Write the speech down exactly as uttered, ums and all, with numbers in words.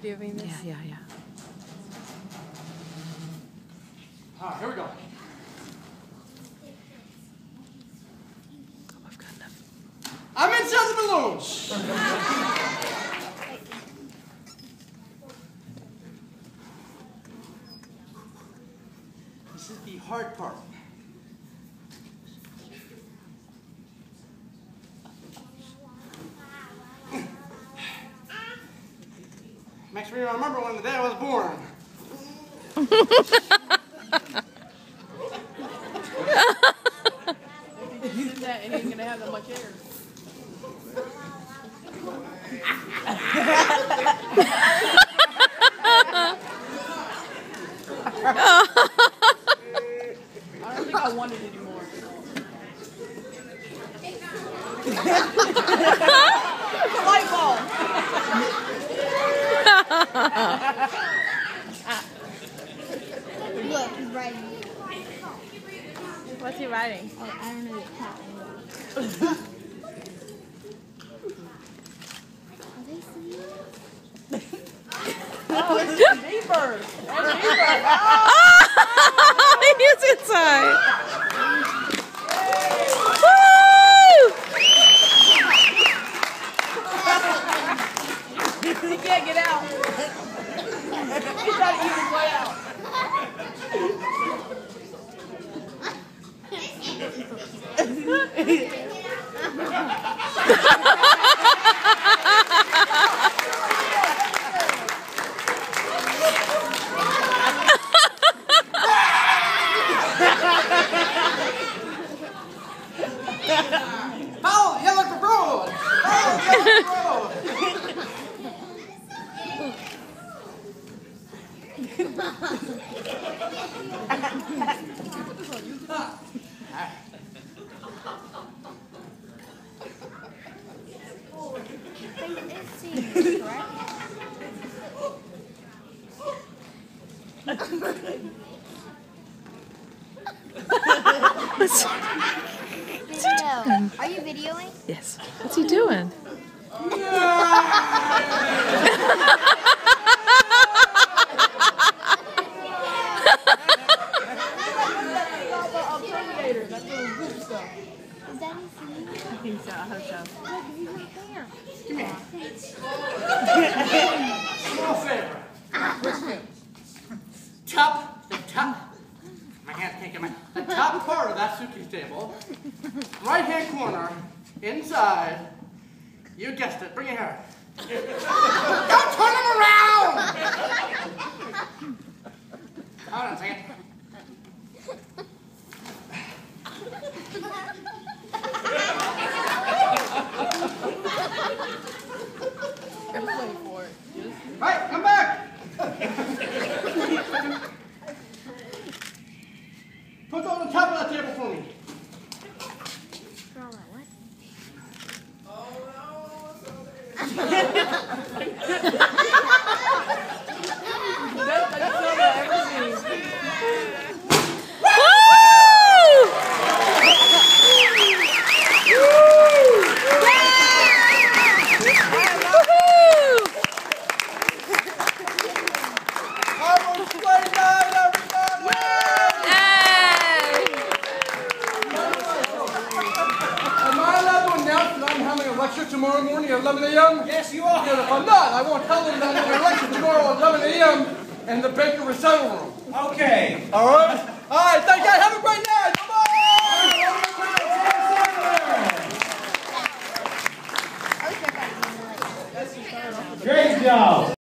videoing this? Yeah, yeah, yeah. All right, here we go. Oh, I've got enough. I'm inside the balloons. This is the hard part. Makes me remember when the day I was born. If you do that, and he ain't gonna have that much air. I don't think I want it anymore. It's a light bulb. Look, he's writing. What's he writing? Oh, I don't know the cat. Are they seeing? Oh, it's deeper. That's deeper. He's inside. He can't get out. He's trying to eat his way out. Follow the yellow road. Follow the yellow road. It's seeing, correct? Video. Are you videoing? Yes. What's he doing? Terminator, that little goop stuff. Is that his seeing? I think so. I hope so. Look, he's right there. Come here. Small favor. Top, the top. My hand can't get my. The top part of that suitcase table, right hand corner, inside. You guessed it. Bring it here. Don't turn him around. Hold on a second. I'm waiting for it. Right, come back. Put it on the top of that table for me. For all that, what? That's the best film I've ever seen. Have a great night, everybody. Am I allowed to announce that I'm having a lecture tomorrow morning at eleven A M? Yes, you are. And if I'm not, I won't tell them that I'm having a lecture tomorrow at eleven A M in the Baker Recital Room. Okay. All right? All right, thank you. Have a great night. Bye-bye. Great job.